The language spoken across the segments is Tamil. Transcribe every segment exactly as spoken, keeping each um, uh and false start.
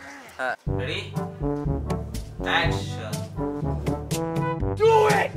Ready action. Do it.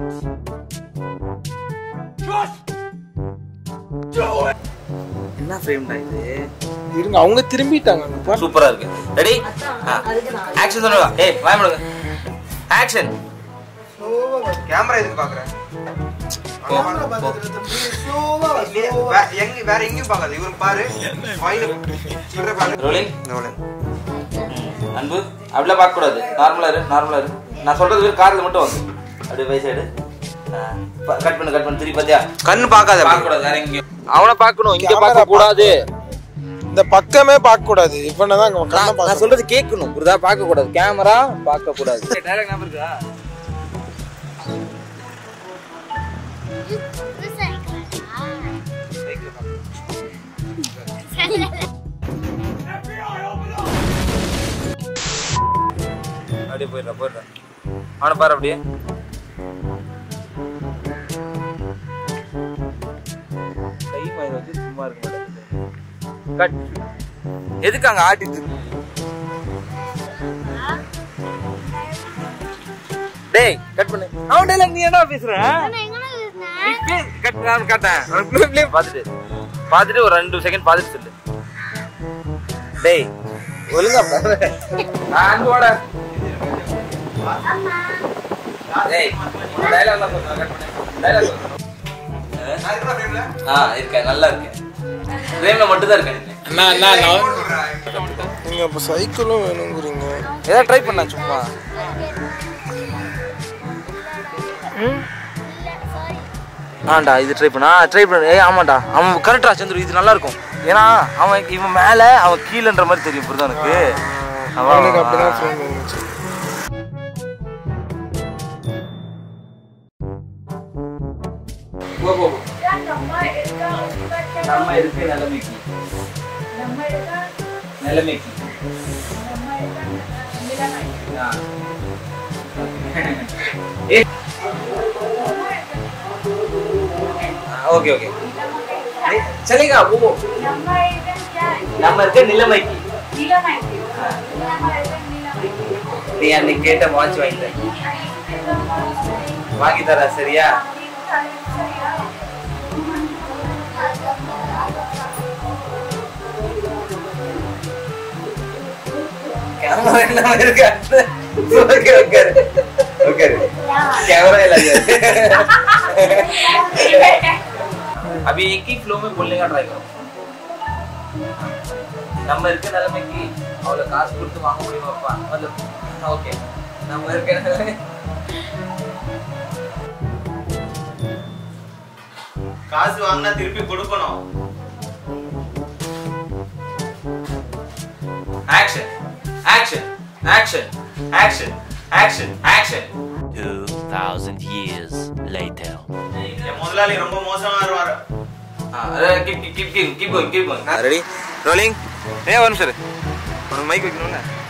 Just do it. என்ன ஃப்ரேம்டா இது? இருங்க அவங்க திரும்பிட்டாங்க. சூப்பரா இருக்கு. ரெடி ஆக்ஷன் சொல்லுங்க. ஏய் வாய் மூடுங்க. ஆக்ஷன். கேமரா எதுக்கு பாக்குற? கேமரா பாத்துட்டு தம்பி ஸ்லோவா ஸ்லோவா எங்க வேற எங்கயும் பார்க்காத. இவரு பாரு. ஃபைல் சொல்ற பாரு. ரோலிங். ரோலிங். அன்பு அப்படியே பார்க்க கூடாது. நார்மலா இரு, நார்மலா இரு. நான் சொல்றது வெறும் கார்ல மட்டும் வந்து. அப்படியே வை சைடு. கட் பண்ணு கட் பண்ணு திருப்பி பாத்தியா? கண்ணு பார்க்காத. பார்க்க கூடாது வேற எங்கயும். அவனை பார்க்கணும், இங்க பார்க்க கூடாது. இந்த பக்கமே பார்க்க கூடாது. இவனதான் அங்க கண்ண பார்க்க. நான் சொல்றது கேட்கணும். புரியுதா? பார்க்க கூடாது. கேமரா பார்க்க கூடாது. டைரக்ட் நம்பர் இருக்கா? அப்படியே போயிடுறா போயிடுறா. அவனை பாரு அப்படியே. கை மயில வச்சு சும்மா இருக்க மாட்டேங்குது. கட். எதுக்கு அங்க ஆட்டிட்டு இருக்கு? டேய் கட் பண்ணு. அவன் டைலாக் நீ என்ன பேசுற? கட் நான் கட்டேன். பாத்துட்டு பாத்துட்டு ஒரு ரெண்டு செகண்ட் பாத்துட்டு சொல்லு. டேய் ஒழுங்கா பாரு. அன்போட டேய் டைலாக் எல்லாம் சொல்றேன். கட் பண்ணு. டைலாக் சொல்லு. நான் இருக்கற ஃப்ரேம்ல? ஆ இருக்க நல்லா இருக்கு. ஃப்ரேம்ல மட்டும் தான் இருக்கேன். அண்ணா அண்ணா நான் நீங்க அப்ப சைக்கிளும் வேணும்ங்கறீங்க. ஏதா ட்ரை பண்ணா சும்மா. ஆண்டா இது ட்ரை பண்ணா ட்ரை பண்ணு. ஏய் ஆமாடா அவன் கரெக்டா சந்திரு இது நல்லா இருக்கும். ஏன்னா அவன் இவன் மேல அவன் கீழன்ற மாதிரி தெரியும். புரியுதா உனக்கு? அவனுக்கு அப்படிதான் ஃப்ரேம் இருந்துச்சு. போ போ நம்ம இருக்க நிலைமைக்கு நம்ம இருக்க நிலைமைக்கு ஓகே ஓகே चलेगा वो நம்ம இருக்க நிலைமைக்கு நீ அன்னைக்கு கேட்ட வாட்ச் வாங்கி வாங்கி தர சரியா? कैमरा என்ன இருக்கு? ஓகே ஓகே ஓகே कैमरा लगा अभी एक ही फ्लो में बोलने का ट्राई करो. நம்ம இருக்க நிலைமைக்கு அவளை காசு கொடுத்து வாங்க முடியுமாப்பா? मतलब ஓகே நம்ம இருக்க நிலைமை காசு வாங்கினா திருப்பி கொடுக்கணும். action action action action action action two thousand years later. என் முதலாளி ரொம்ப மோசமா வருவாரு. keep keep keep keep going keep going. ready rolling. ஏய் ஒரு நிமிஷம் ஒரு மைக் வைக்கணும்ல.